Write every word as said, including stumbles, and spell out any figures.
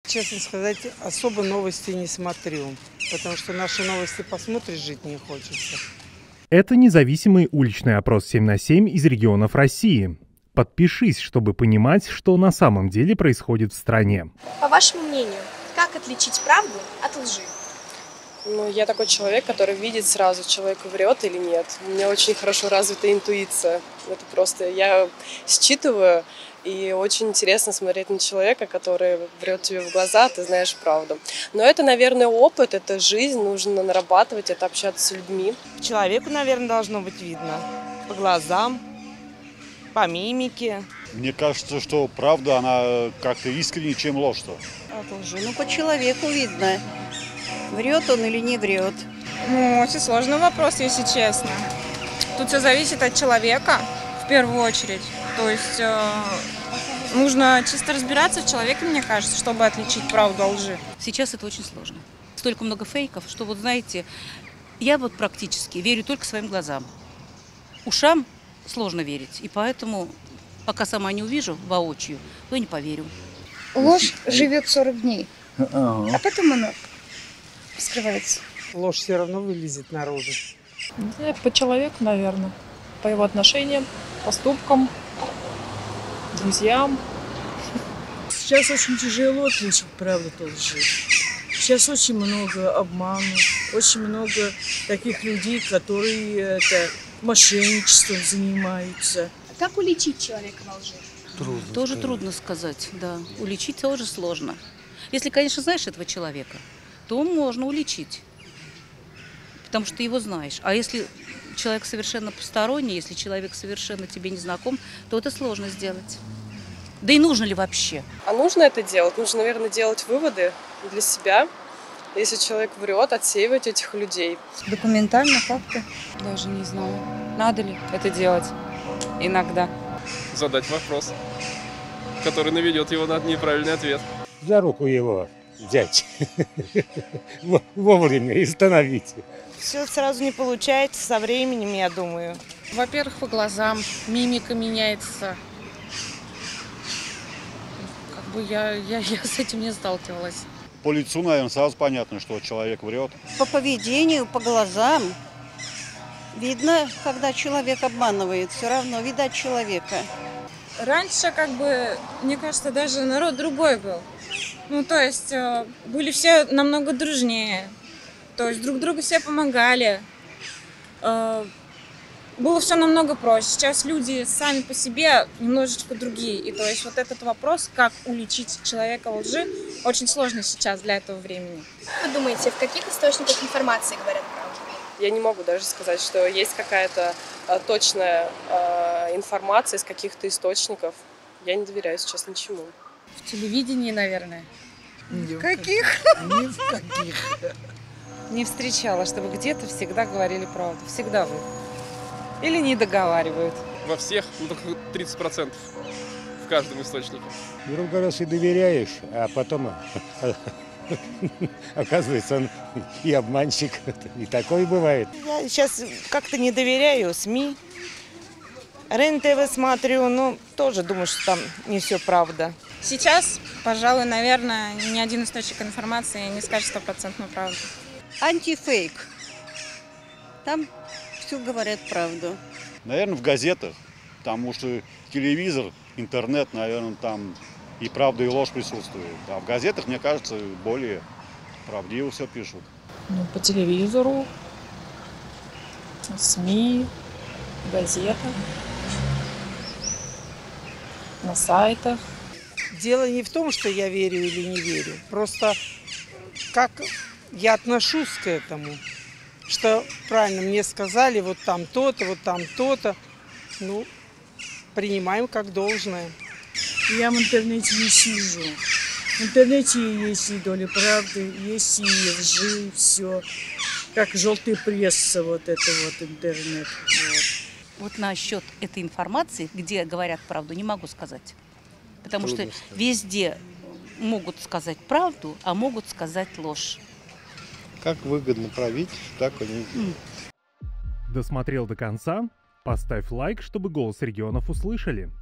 честно сказать, особо новости не смотрю, потому что наши новости посмотришь, жить не хочется. Это независимый уличный опрос семь на семь из регионов России. Подпишись, чтобы понимать, что на самом деле происходит в стране. По вашему мнению, как отличить правду от лжи? Ну, я такой человек, который видит сразу, человек врет или нет. У меня очень хорошо развита интуиция. Это просто я считываю, и очень интересно смотреть на человека, который врет тебе в глаза, ты знаешь правду. Но это, наверное, опыт, это жизнь, нужно нарабатывать, это общаться с людьми. Человеку, наверное, должно быть видно по глазам, по мимике. Мне кажется, что правда, она как-то искреннее, чем ложь-то. От лжи. Ну, по человеку видно, врет он или не врет. Ну, очень сложный вопрос, если честно. Тут все зависит от человека, в первую очередь. То есть э, нужно чисто разбираться в человеке, мне кажется, чтобы отличить правду от лжи. Сейчас это очень сложно. Столько много фейков, что вот знаете, я вот практически верю только своим глазам. Ушам сложно верить, и поэтому, пока сама не увижу воочию, то не поверю. Ложь живет сорок дней, а потом она скрывается. Ложь все равно вылезет наружу. Не знаю, по человеку, наверное. По его отношениям, поступкам, друзьям. Сейчас очень тяжело отличить правду от лжи. Сейчас очень много обмана, очень много таких людей, которые это, мошенничеством занимаются. Как уличить человека во лжи? Трудно тоже сказать. Трудно сказать, да. Уличить тоже сложно. Если, конечно, знаешь этого человека, то можно уличить, потому что ты его знаешь. А если человек совершенно посторонний, если человек совершенно тебе не знаком, то это сложно сделать. Да и нужно ли вообще? А нужно это делать? Нужно, наверное, делать выводы для себя. Если человек врет, отсеивать этих людей. Документально, факты? Даже не знаю. Надо ли это делать иногда? Задать вопрос, который наведет его на неправильный ответ. За руку его взять вовремя и остановить. Все сразу не получается, со временем, я думаю. Во-первых, по глазам, мимика меняется. Как бы я, я, я с этим не сталкивалась. По лицу, наверное, сразу понятно, что человек врет. По поведению, по глазам видно, когда человек обманывает, все равно видать человека. Раньше, как бы, мне кажется, даже народ другой был. Ну, то есть, были все намного дружнее. То есть, друг другу все помогали. Было все намного проще. Сейчас люди сами по себе немножечко другие. И то есть, вот этот вопрос, как уличить человека во лжи, очень сложно сейчас для этого времени. Вы думаете, в каких источниках информации говорят правду? Я не могу даже сказать, что есть какая-то а, точная а, информация из каких-то источников. Я не доверяю сейчас ничему. В телевидении, наверное. Ни в каких? Ни в каких. Не встречала, чтобы где-то всегда говорили правду. Всегда вы. Или не договаривают. Во всех, ну только тридцать процентов в каждом источнике. Другой раз и доверяешь, а потом оказывается он и обманщик. И такое бывает. Я сейчас как-то не доверяю СМИ. РЕН-ТВ смотрю, но тоже думаю, что там не все правда. Сейчас, пожалуй, наверное, ни один источник информации не скажет стопроцентную правду. Антифейк. Там все говорят правду. Наверное, в газетах, потому что телевизор, интернет, наверное, там и правда, и ложь присутствует. А в газетах, мне кажется, более правдиво все пишут. Ну, по телевизору, СМИ, газетах, на сайтах. Дело не в том, что я верю или не верю. Просто как я отношусь к этому. Что правильно мне сказали, вот там то-то, вот там то-то. Ну, принимаем как должное. Я в интернете не сижу. В интернете есть и доля правды, есть и лжи, все. Как желтая пресса, вот это вот интернет. Вот. Вот насчет этой информации, где говорят правду, не могу сказать. Потому Трудно что сказать. Везде могут сказать правду, а могут сказать ложь. Как выгодно править, так они... Досмотрел до конца? Поставь лайк, чтобы «Голос регионов» услышали.